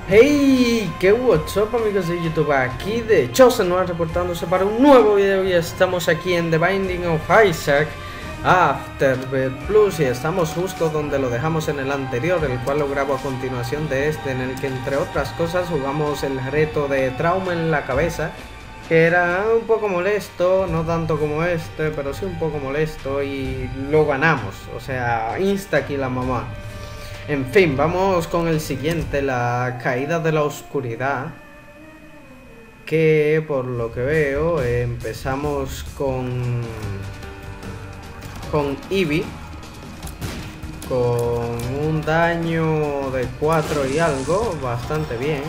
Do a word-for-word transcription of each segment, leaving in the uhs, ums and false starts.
Hey, qué what's up amigos de YouTube, aquí de Chosen Noir reportándose para un nuevo video y estamos aquí en The Binding of Isaac Afterbirth Plus y estamos justo donde lo dejamos en el anterior, el cual lo grabo a continuación de este, en el que entre otras cosas jugamos el reto de trauma en la cabeza, que era un poco molesto, no tanto como este, pero sí un poco molesto y lo ganamos, o sea, insta aquí la mamá. En fin, vamos con el siguiente, la caída de la oscuridad, que por lo que veo eh, empezamos con con Eevee, con un daño de cuatro y algo, bastante bien.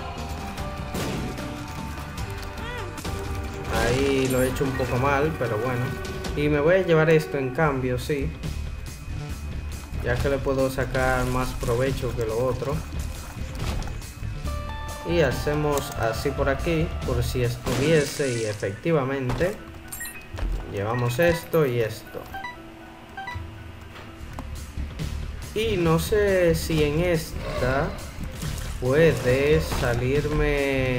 Ahí lo he hecho un poco mal, pero bueno. Y me voy a llevar esto en cambio, sí, ya que le puedo sacar más provecho que lo otro. Y hacemos así por aquí, por si estuviese, y efectivamente llevamos esto y esto. Y no sé si en esta puede salirme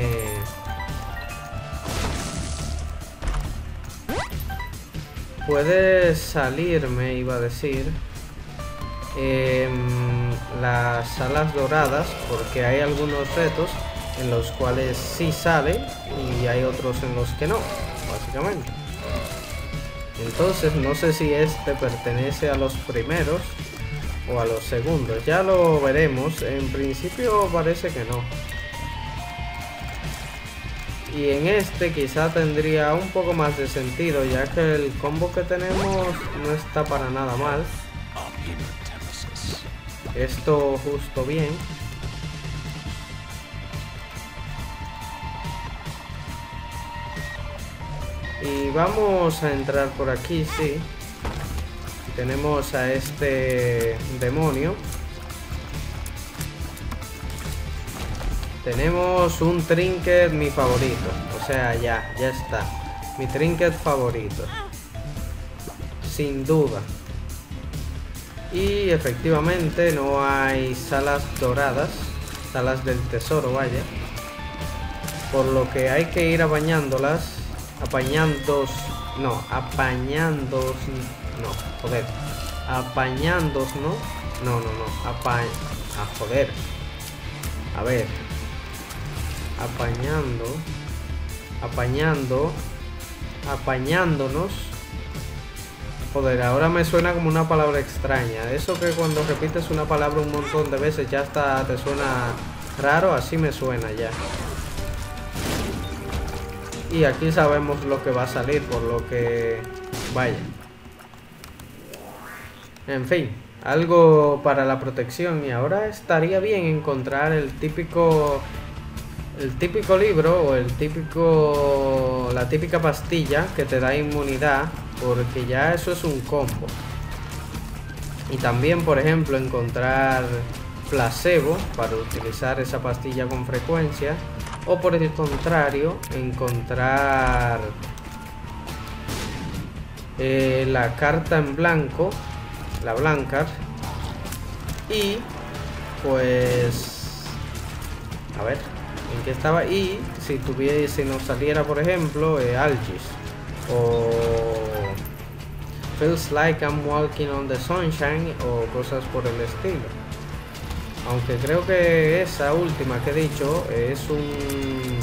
puede salirme iba a decir Eh, las alas doradas, porque hay algunos retos en los cuales sí sale y hay otros en los que no, básicamente. Entonces no sé si este pertenece a los primeros o a los segundos, ya lo veremos. En principio parece que no, y en este quizá tendría un poco más de sentido, ya que el combo que tenemos no está para nada mal. Esto justo bien. Y vamos a entrar por aquí, sí. Tenemos a este demonio. Tenemos un trinket, mi favorito. O sea, ya, ya está. Mi trinket favorito, sin duda. Y efectivamente no hay salas doradas, salas del tesoro, vaya. Por lo que hay que ir apañándolas, apañándos, no, apañándos, no, joder, apañándos, no, no, no, no, apa, a joder, a ver, apañando, apañando, apañándonos. Joder, ahora me suena como una palabra extraña. Eso que cuando repites una palabra un montón de veces ya hasta te suena raro, así me suena ya. Y aquí sabemos lo que va a salir, por lo que... vaya. En fin, algo para la protección. Y ahora estaría bien encontrar el típico... el típico libro o el típico... la típica pastilla que te da inmunidad, porque ya eso es un combo. Y también, por ejemplo, encontrar placebo para utilizar esa pastilla con frecuencia, o por el contrario, encontrar eh, la carta en blanco, la blanca, y pues a ver en qué estaba. Y si tuviese, si nos saliera por ejemplo eh, Algis o Feels Like I'm Walking on the Sunshine o cosas por el estilo. Aunque creo que esa última que he dicho es un,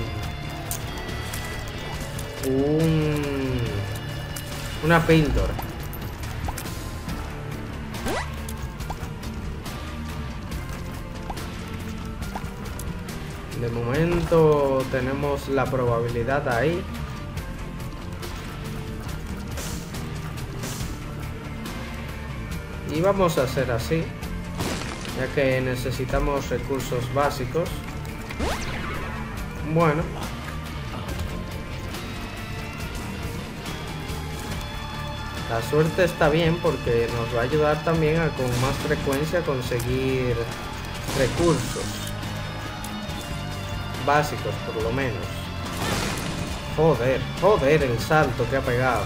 un una píldora. De momento tenemos la probabilidad ahí. Y vamos a hacer así, ya que necesitamos recursos básicos. Bueno, la suerte está bien porque nos va a ayudar también a con más frecuencia conseguir recursos básicos, por lo menos. Joder, joder el salto que ha pegado.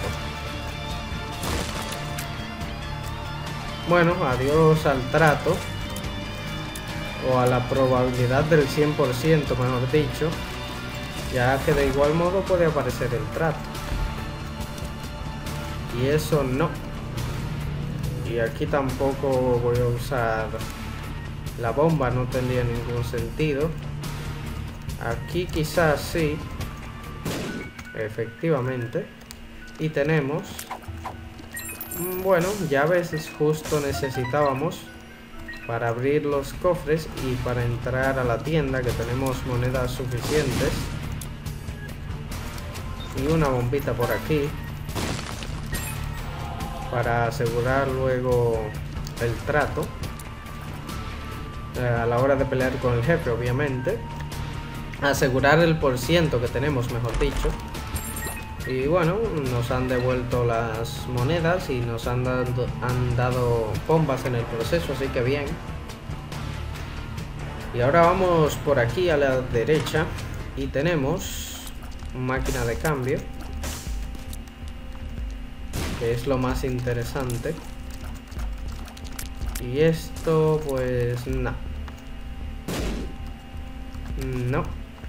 Bueno, adiós al trato. o a la probabilidad del cien por ciento, mejor dicho, ya que de igual modo puede aparecer el trato. Y eso no. Y aquí tampoco voy a usar la bomba, no tendría ningún sentido. Aquí quizás sí, efectivamente. Y tenemos, bueno, llaves justo necesitábamos para abrir los cofres y para entrar a la tienda, que tenemos monedas suficientes. Y una bombita por aquí para asegurar luego el trato eh, a la hora de pelear con el jefe, obviamente. Asegurar el porciento que tenemos, mejor dicho. Y bueno, nos han devuelto las monedas y nos han dado, han dado bombas en el proceso, así que bien. Y ahora vamos por aquí a la derecha y tenemos máquina de cambio, que es lo más interesante. Y esto pues no. No.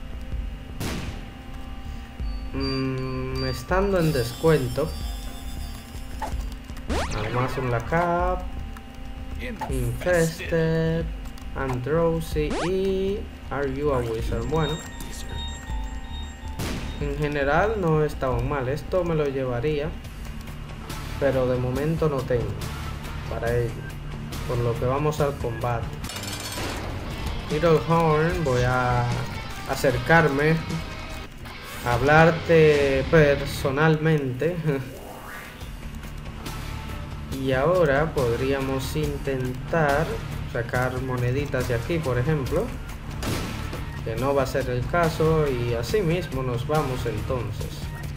Mm, estando en descuento, además en la cap, Infested, Androsy y Are You a Wizard. Bueno, en general no estaban mal. Esto me lo llevaría, pero de momento no tengo para ello, por lo que vamos al combate. Little Horn, voy a acercarme, hablarte personalmente. Y ahora podríamos intentar sacar moneditas de aquí, por ejemplo, que no va a ser el caso, y así mismo nos vamos entonces.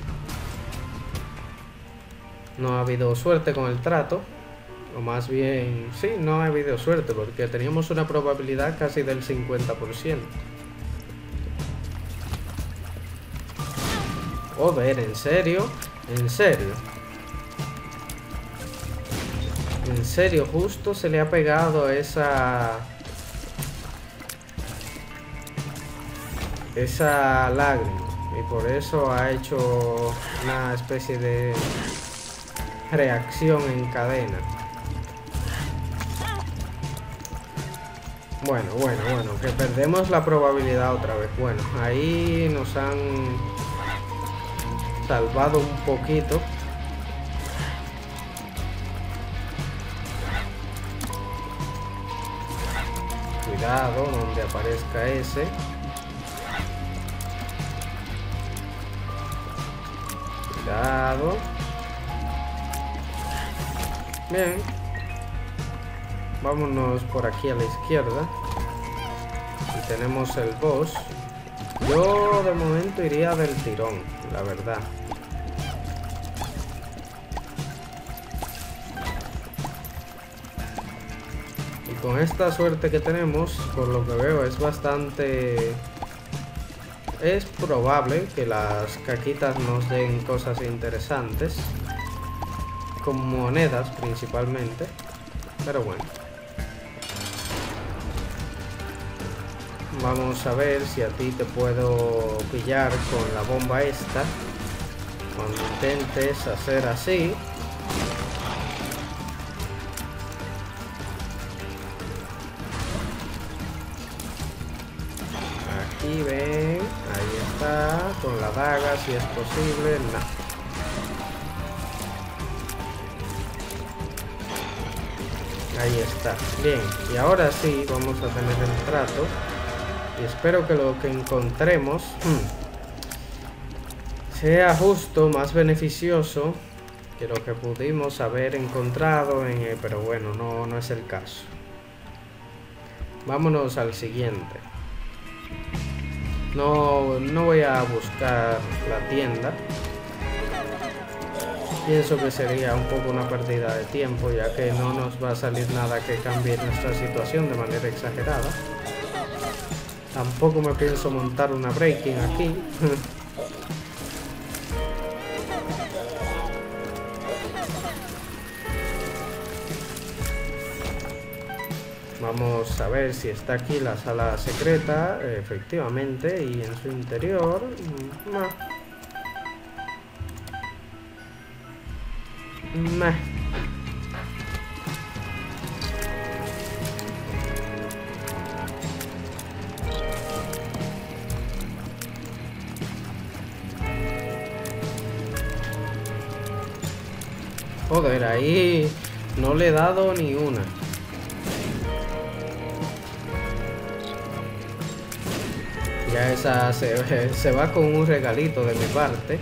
No ha habido suerte con el trato, o más bien, sí, no ha habido suerte, porque teníamos una probabilidad casi del cincuenta por ciento. Joder, ¿en serio? ¿En serio? ¿En serio? Justo se le ha pegado esa... esa lágrima. Y por eso ha hecho una especie de reacción en cadena. Bueno, bueno, bueno. Que perdemos la probabilidad otra vez. Bueno, ahí nos han salvado un poquito. Cuidado donde aparezca ese. Cuidado. Bien. Vámonos por aquí a la izquierda. Y tenemos el boss. Yo de momento iría del tirón, la verdad. Y con esta suerte que tenemos, por lo que veo, es bastante... es probable que las caquitas nos den cosas interesantes. Con monedas principalmente. Pero bueno. Vamos a ver si a ti te puedo pillar con la bomba esta. Cuando intentes hacer así. Aquí ven. Ahí está. Con la daga si es posible. No. Ahí está. Bien. Y ahora sí vamos a tener el trato. Y espero que lo que encontremos hmm, sea justo, más beneficioso que lo que pudimos haber encontrado en el, pero bueno, no, no es el caso. Vámonos al siguiente. No, no voy a buscar la tienda. Pienso que sería un poco una pérdida de tiempo, ya que no nos va a salir nada que cambie nuestra situación de manera exagerada. Tampoco me pienso montar una breaking aquí. Vamos a ver si está aquí la sala secreta, efectivamente, y en su interior... Meh. Meh. Joder, ahí no le he dado ni una. Ya esa se, se va con un regalito de mi parte.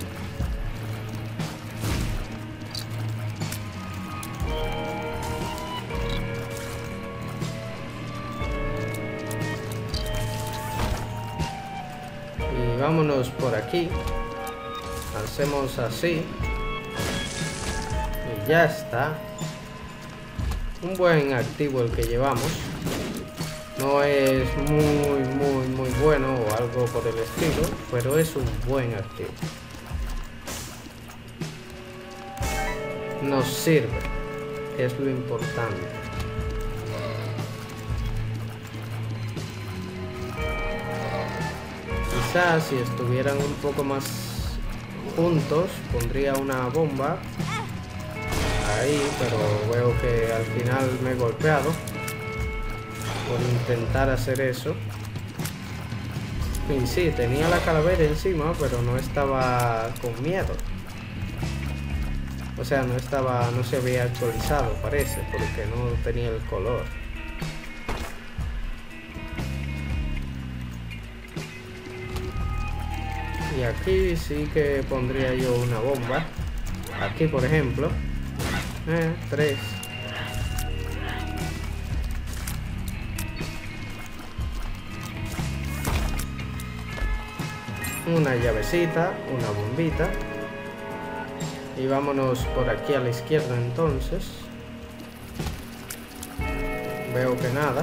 Y vámonos por aquí. Hacemos así. Y ya está. Un buen activo el que llevamos. No es muy, muy, muy bueno o algo por el estilo, pero es un buen activo. Nos sirve, es lo importante. Quizás si estuvieran un poco más juntos, pondría una bomba ahí, pero veo que al final me he golpeado por intentar hacer eso. Y sí, tenía la calavera encima, pero no estaba con miedo. O sea, no estaba, no se había actualizado, parece, porque no tenía el color. Y aquí sí que pondría yo una bomba. Aquí, por ejemplo. Eh, tres. Una llavecita, una bombita. Y vámonos por aquí a la izquierda entonces. Veo que nada.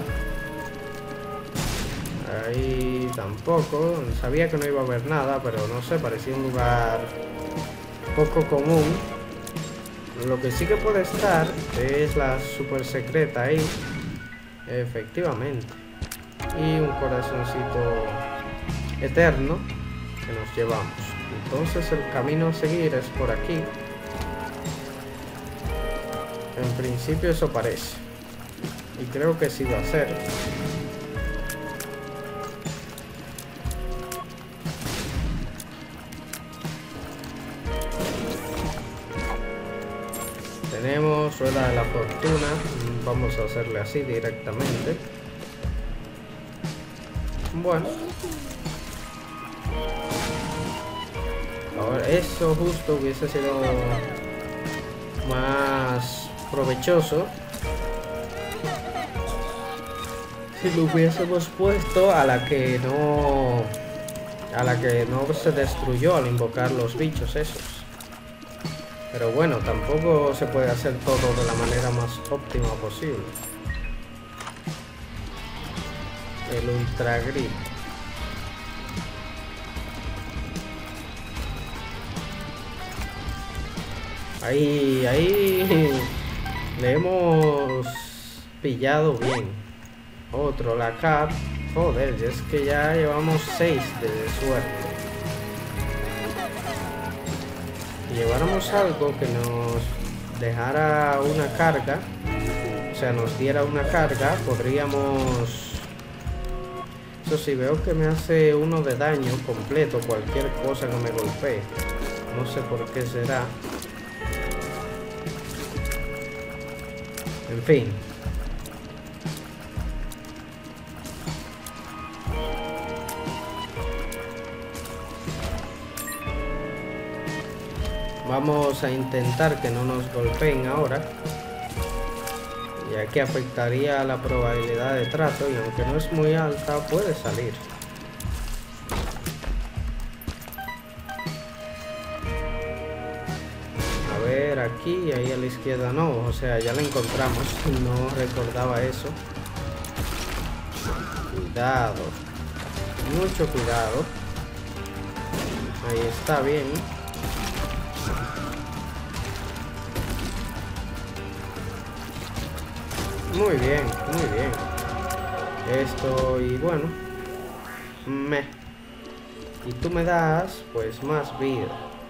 Ahí tampoco. Sabía que no iba a haber nada, pero no sé, parecía un lugar poco común. Lo que sí que puede estar es la super secreta ahí. Efectivamente. Y un corazoncito eterno que nos llevamos. Entonces el camino a seguir es por aquí. En principio eso parece. Y creo que sí va a ser. Tenemos rueda de la fortuna. Vamos a hacerle así directamente. Bueno. Ahora eso justo hubiese sido más provechoso si lo hubiésemos puesto a la que no a la que no se destruyó al invocar los bichos esos. Pero bueno, tampoco se puede hacer todo de la manera más óptima posible. El ultra grip. Ahí, ahí le hemos pillado bien. Otro, la cap. Joder, es que ya llevamos seis de suerte. Si lleváramos algo que nos dejara una carga, o sea, nos diera una carga, podríamos... Eso sí, veo que me hace uno de daño completo cualquier cosa que me golpee. No sé por qué será. En fin. Vamos a intentar que no nos golpeen ahora, ya que afectaría la probabilidad de trato, y aunque no es muy alta, puede salir. A ver, aquí y ahí a la izquierda no, o sea, ya la encontramos, no recordaba eso. Cuidado, mucho cuidado. Ahí está bien. Muy bien, muy bien. esto y bueno, me y tú me das pues más vida.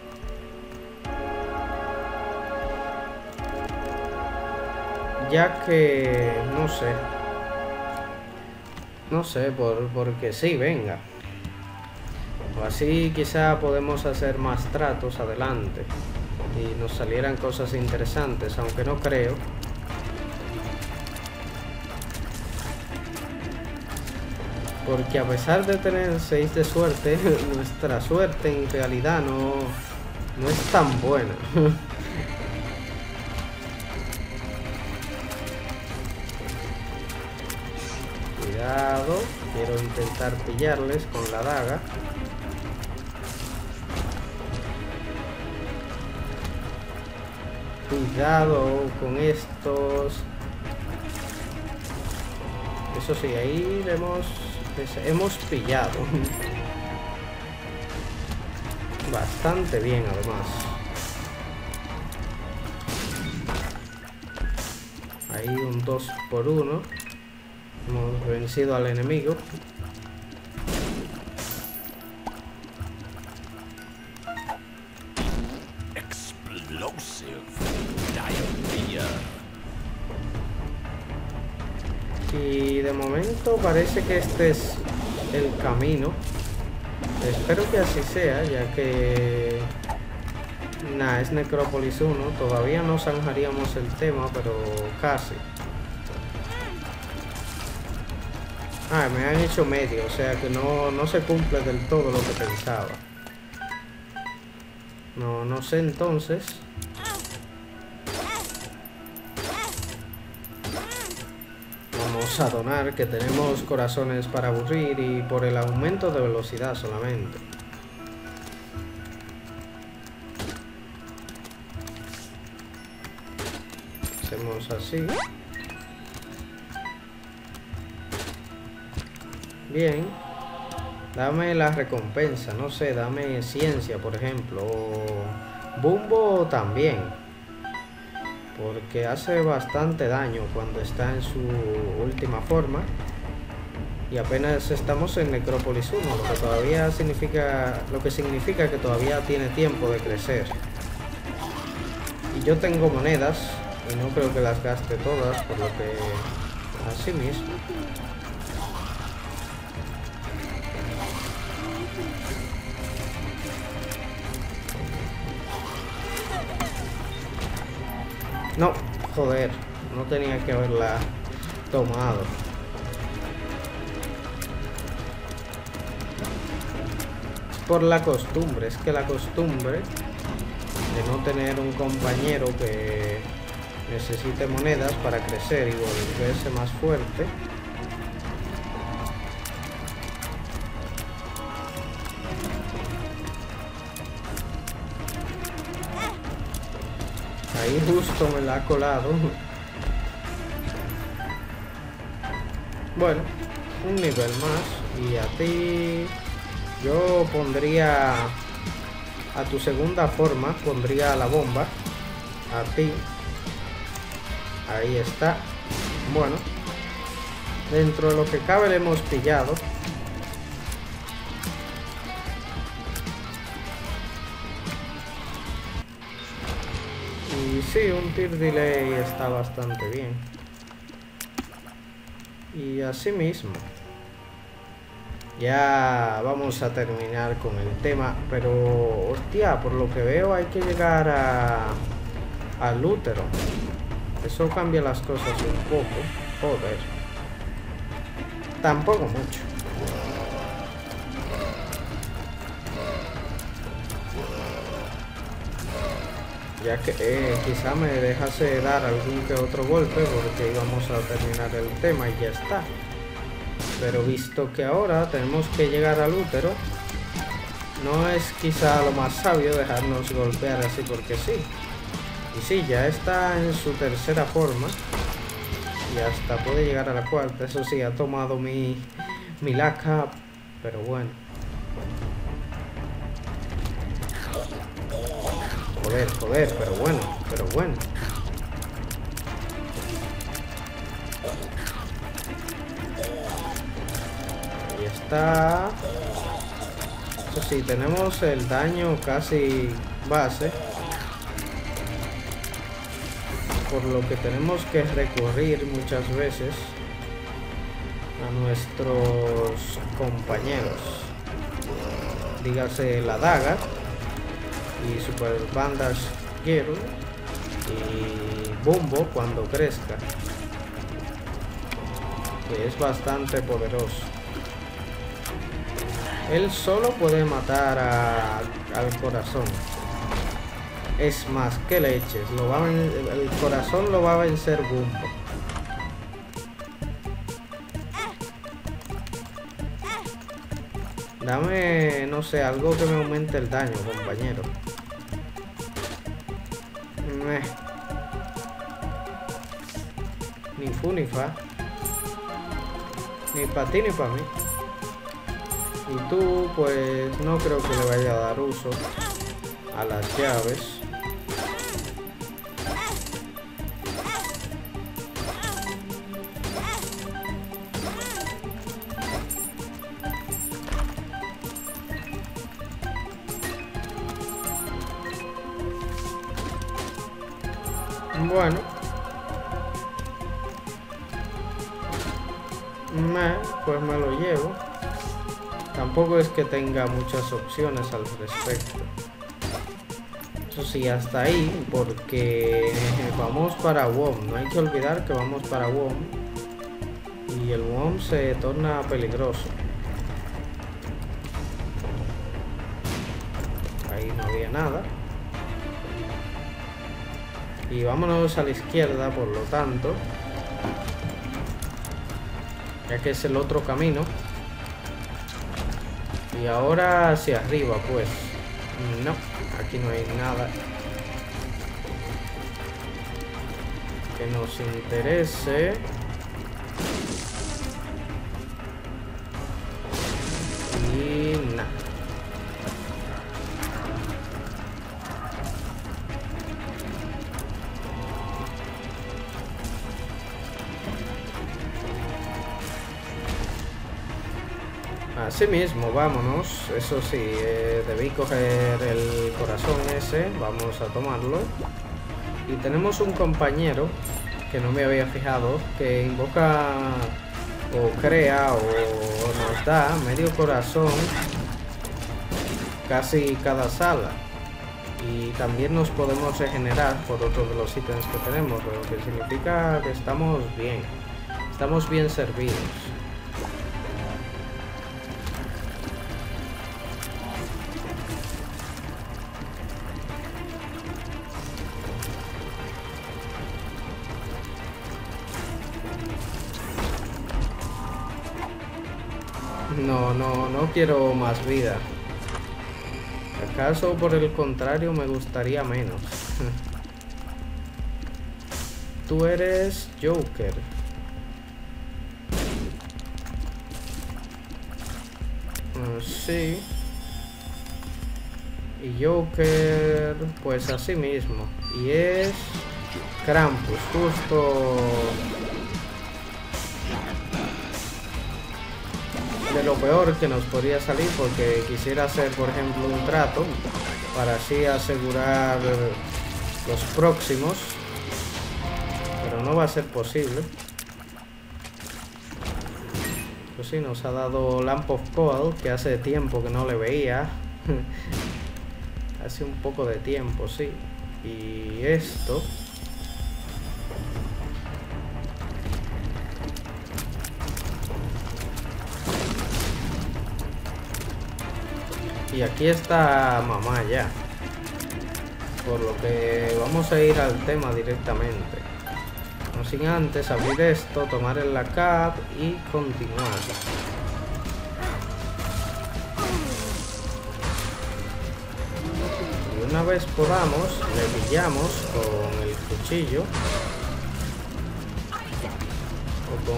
Ya que no sé, no sé, por, porque sí, venga. O así quizá podemos hacer más tratos adelante y nos salieran cosas interesantes, aunque no creo. Porque a pesar de tener seis de suerte, nuestra suerte en realidad no, no es tan buena. Cuidado, quiero intentar pillarles con la daga. Cuidado con estos. Eso sí, ahí le hemos, hemos pillado. Bastante bien, además. Ahí un dos por uno. Hemos vencido al enemigo. Y de momento parece que este es el camino. Espero que así sea, ya que nah, es Necrópolis uno. Todavía no zanjaríamos el tema, pero casi. Ah, me han hecho medio, o sea que no, no se cumple del todo lo que pensaba. No, no sé entonces. Vamos a donar, que tenemos corazones para aburrir y por el aumento de velocidad solamente. Hacemos así. Bien. Dame la recompensa, no sé, dame ciencia, por ejemplo. O Bumbo también. Porque hace bastante daño cuando está en su última forma. Y apenas estamos en Necrópolis uno, lo que todavía significa, lo que significa que todavía tiene tiempo de crecer. Y yo tengo monedas y no creo que las gaste todas, por lo que así mismo. No, joder, no tenía que haberla tomado. Por la costumbre, es que la costumbre de no tener un compañero que necesite monedas para crecer y volverse más fuerte. Ahí justo me la ha colado. Bueno, un nivel más. Y a ti yo pondría, a tu segunda forma pondría la bomba. A ti. Ahí está. Bueno, dentro de lo que cabe le hemos pillado. Y sí, un tier delay está bastante bien. Y así mismo ya vamos a terminar con el tema. Pero, hostia, por lo que veo hay que llegar a al útero. Eso cambia las cosas un poco. Joder. Tampoco mucho. Ya que eh, quizá me dejase dar algún que otro golpe porque íbamos a terminar el tema y ya está. Pero visto que ahora tenemos que llegar al útero, no es quizá lo más sabio dejarnos golpear así porque sí. Y sí, ya está en su tercera forma y hasta puede llegar a la cuarta. Eso sí, ha tomado mi, mi laca, pero bueno. Joder, joder, pero bueno, pero bueno. Ahí está. Eso sí, tenemos el daño casi base, por lo que tenemos que recurrir muchas veces a nuestros compañeros, dígase la daga y Super Bandage Girl y Bumbo cuando crezca, que es bastante poderoso. Él solo puede matar a, al corazón. Es más, que leches, lo va a, el corazón lo va a vencer Bumbo. Dame, no sé, algo que me aumente el daño, compañero. Meh. Ni fu ni fa. Ni para ti ni para mí. Y tú, pues, no creo que le vaya a dar uso a las llaves. Bueno, me, pues me lo llevo. Tampoco es que tenga muchas opciones al respecto. Eso sí, hasta ahí, porque vamos para W O M. No hay que olvidar que vamos para W O M. Y el W O M se torna peligroso. Ahí no había nada. Y vámonos a la izquierda, por lo tanto, ya que es el otro camino. Y ahora hacia arriba, pues. No, aquí no hay nada que nos interese. Y nada. Así mismo, vámonos. Eso sí, eh, debí coger el corazón ese. Vamos a tomarlo. Y tenemos un compañero que no me había fijado, que invoca o crea o nos da medio corazón casi cada sala. Y también nos podemos regenerar por otro de los ítems que tenemos, lo que significa que estamos bien. Estamos bien servidos. No, no, no quiero más vida. ¿Acaso por el contrario me gustaría menos? Tú eres Joker. Uh, sí. Y Joker, pues así mismo. Y es Krampus, justo de lo peor que nos podría salir, porque quisiera hacer, por ejemplo, un trato para así asegurar los próximos, pero no va a ser posible. Pues sí, nos ha dado Lamp of Coal, que hace tiempo que no le veía. Hace un poco de tiempo, sí. Y esto... Y aquí está mamá ya. Por lo que vamos a ir al tema directamente. No sin antes abrir esto, tomar el cap y continuar. Y una vez podamos, le pillamos con el cuchillo. O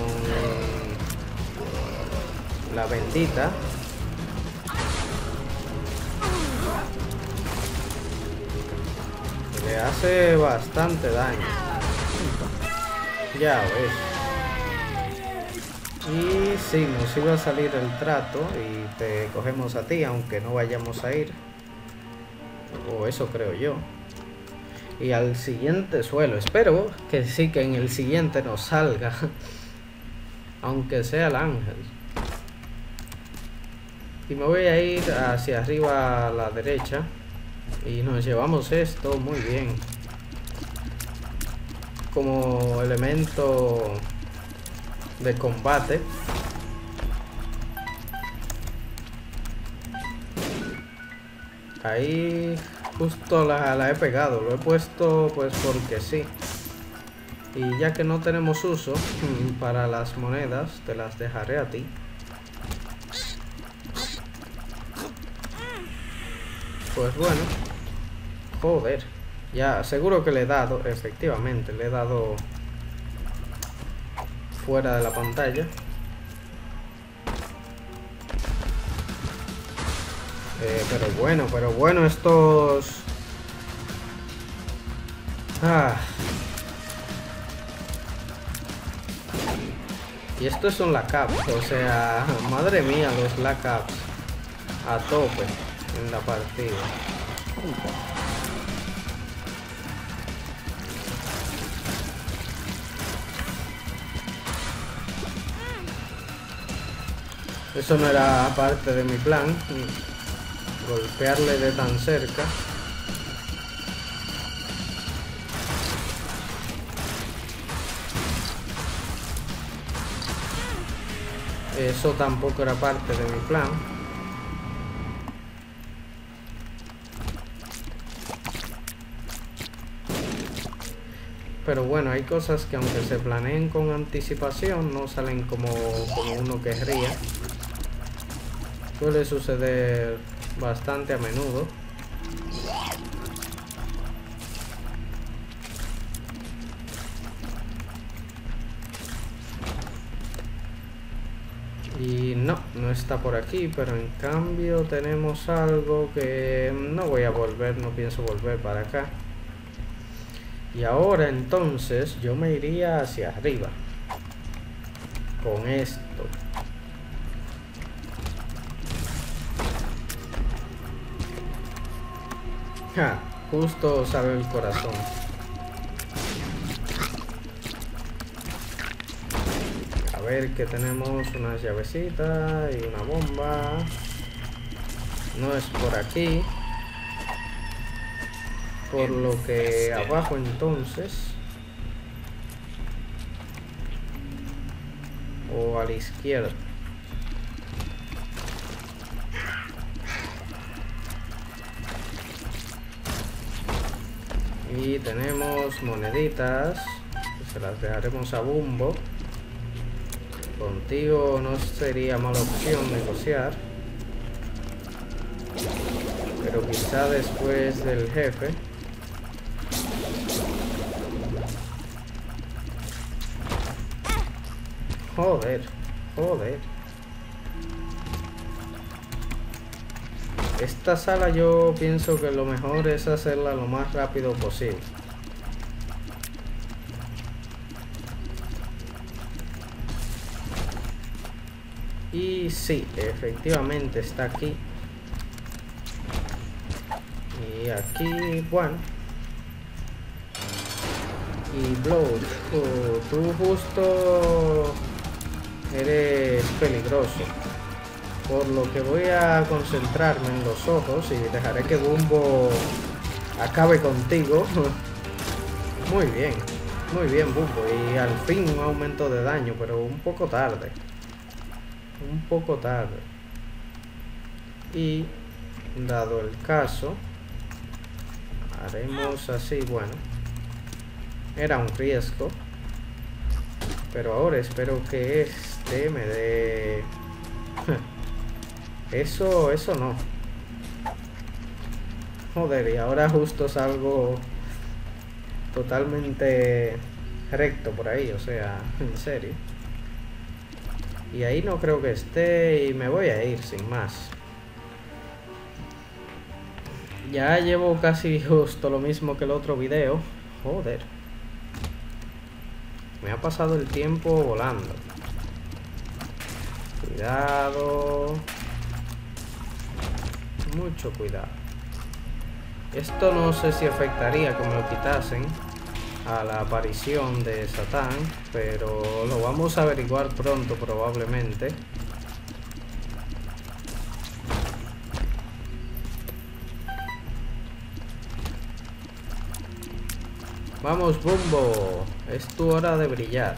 con la bendita. Le hace bastante daño. Ya ves. Y sí, nos iba a salir el trato y te cogemos a ti, aunque no vayamos a ir. O eso creo yo. Y al siguiente suelo. Espero que sí, que en el siguiente nos salga. Aunque sea el ángel. Y me voy a ir hacia arriba a la derecha. Y nos llevamos esto muy bien. Como elemento de combate. Ahí justo la, la he pegado. Lo he puesto pues porque sí. Y ya que no tenemos uso para las monedas, te las dejaré a ti. Pues bueno. Joder. Ya, seguro que le he dado. Efectivamente, le he dado fuera de la pantalla. Eh, pero bueno, pero bueno, estos... Ah. Y estos son la caps, o sea, madre mía, los la caps a tope en la partida. Eso no era parte de mi plan, golpearle de tan cerca. Eso tampoco era parte de mi plan. Pero bueno, hay cosas que aunque se planeen con anticipación, no salen como, como uno querría. Suele suceder bastante a menudo. Y no, no está por aquí, pero en cambio tenemos algo que no voy a volver, no pienso volver para acá. Y ahora entonces yo me iría hacia arriba con esto. Ja, justo sale el corazón. A ver que tenemos unas llavecitas y una bomba. No es por aquí. Por lo que abajo entonces. O a la izquierda. Y tenemos moneditas. Se las dejaremos a Bumbo. Contigo no sería mala opción negociar. Pero quizá después del jefe. Joder, joder. Esta sala yo pienso que lo mejor es hacerla lo más rápido posible. Y sí, efectivamente está aquí. Y aquí, bueno. Y Blood, oh, tú justo eres peligroso. Por lo que voy a concentrarme en los ojos y dejaré que Bumbo acabe contigo. Muy bien, muy bien Bumbo. Y al fin un aumento de daño, pero un poco tarde. Un poco tarde. Y dado el caso, haremos así, bueno. Era un riesgo. Pero ahora espero que este me dé... Eso, eso no. Joder, y ahora justo salgo totalmente recto por ahí, o sea, en serio. Y ahí no creo que esté y me voy a ir sin más. Ya llevo casi justo lo mismo que el otro video. Joder. Me ha pasado el tiempo volando. Cuidado. Mucho cuidado. Esto no sé si afectaría que me lo quitasen a la aparición de Satán, pero lo vamos a averiguar pronto probablemente. Vamos, Bumbo, es tu hora de brillar.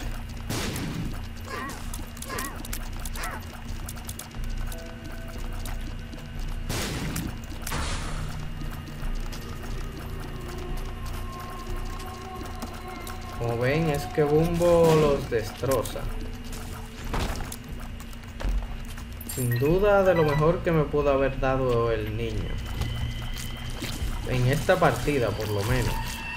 Como ven, es que Bumbo los destroza. Sin duda de lo mejor que me pudo haber dado el niño. En esta partida, por lo menos.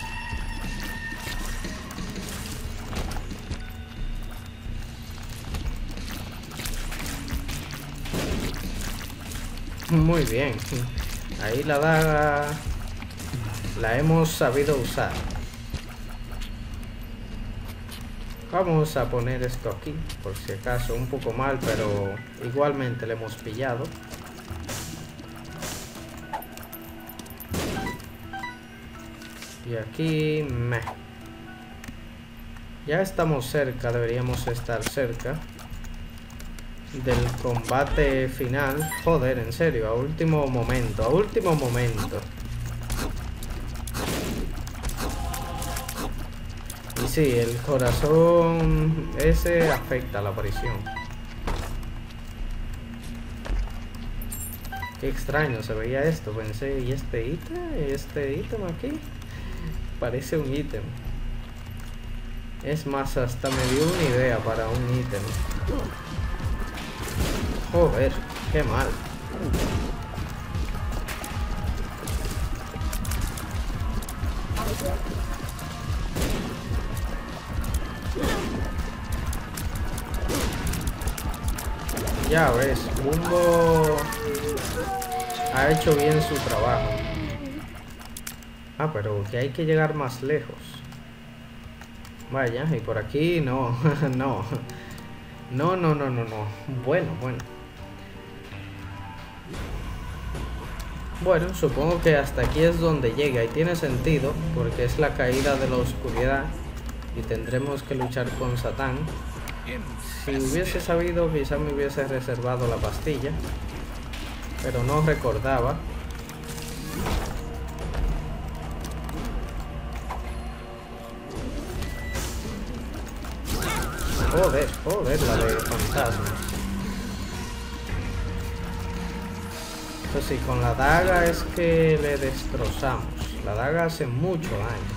Muy bien. Ahí la daga la hemos sabido usar. Vamos a poner esto aquí, por si acaso, un poco mal, pero igualmente le hemos pillado. Y aquí, meh. Ya estamos cerca, deberíamos estar cerca del combate final. Joder, en serio, a último momento, a último momento. Y sí, el corazón ese afecta a la aparición. Qué extraño se veía esto, pensé, ¿y este ítem? ¿Y este ítem aquí? Parece un ítem. Es más, hasta me dio una idea para un ítem. Joder, qué mal. Ya ves, Bumbo ha hecho bien su trabajo. Ah, pero que hay que llegar más lejos. Vaya, y por aquí no, no. No, no, no, no, no. Bueno, bueno. Bueno, supongo que hasta aquí es donde llega y tiene sentido, porque es la caída de la oscuridad y tendremos que luchar con Satán. Si hubiese sabido, quizá me hubiese reservado la pastilla, pero no recordaba. Joder, joder, la de fantasma. Pues sí, con la daga es que le destrozamos. La daga hace mucho daño.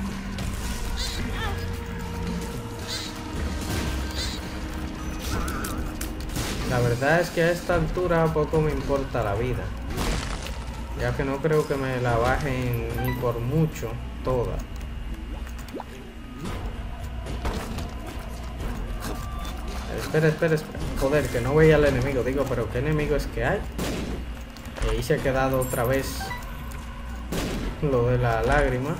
La verdad es que a esta altura poco me importa la vida, ya que no creo que me la bajen ni por mucho toda. Espera, espera, espera. Joder, que no veía al enemigo. Digo, pero ¿qué enemigo es que hay? Y ahí se ha quedado otra vez lo de la lágrima.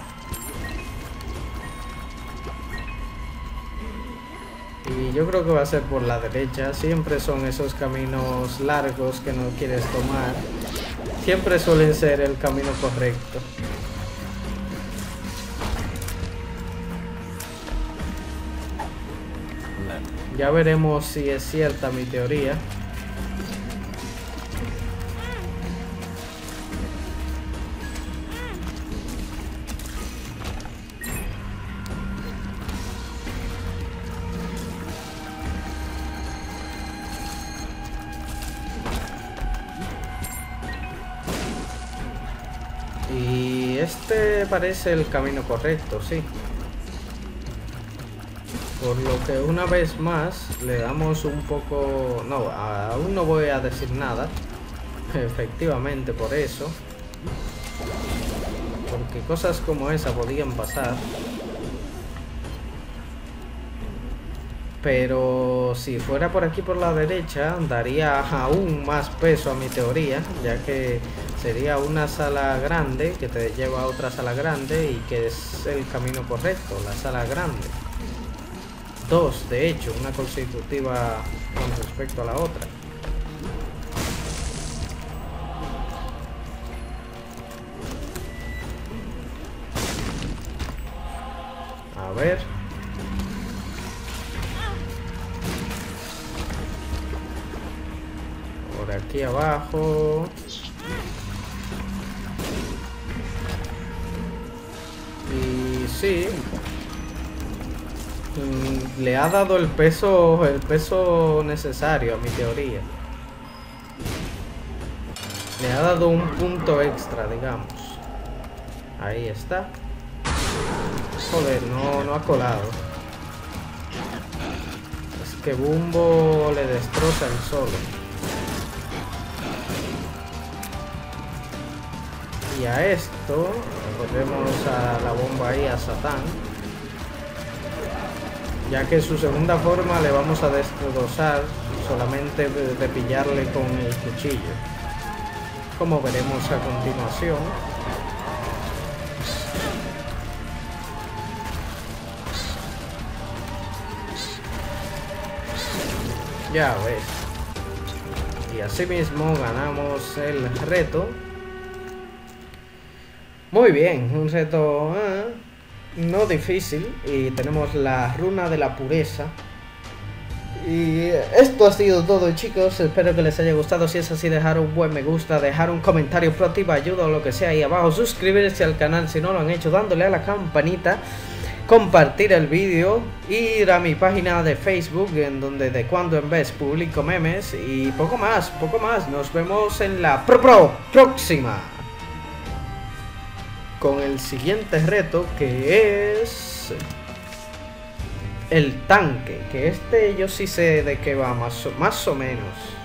Y yo creo que va a ser por la derecha. Siempre son esos caminos largos que no quieres tomar. Siempre suelen ser el camino correcto. Ya veremos si es cierta mi teoría. Y este parece el camino correcto, sí. Por lo que una vez más le damos un poco... No, aún no voy a decir nada. Efectivamente, por eso. Porque cosas como esa podían pasar. Pero si fuera por aquí por la derecha, daría aún más peso a mi teoría, ya que sería una sala grande que te lleva a otra sala grande y que es el camino correcto, la sala grande. dos, de hecho, una consecutiva con respecto a la otra. A ver. Por aquí abajo. Y sí. Le ha dado el peso, el peso necesario a mi teoría. Le ha dado un punto extra, digamos. Ahí está. Joder, no, no ha colado. Es que Bumbo le destroza el solo. Y a esto, recordemos a la bomba ahí, a Satán. Ya que su segunda forma le vamos a destrozar solamente de, de pillarle con el cuchillo. Como veremos a continuación. Ya ves. Y así mismo ganamos el reto. Muy bien, un reto eh, no difícil. Y tenemos la runa de la pureza. Y esto ha sido todo, chicos. Espero que les haya gustado. Si es así, dejar un buen me gusta, dejar un comentario proactivo, ayuda o lo que sea ahí abajo, suscribirse al canal si no lo han hecho, dándole a la campanita, compartir el vídeo, ir a mi página de Facebook, en donde de cuando en vez publico memes y poco más, poco más. Nos vemos en la pro, pro próxima con el siguiente reto, que es el tanque, que este yo sí sé de qué va más o, más o menos.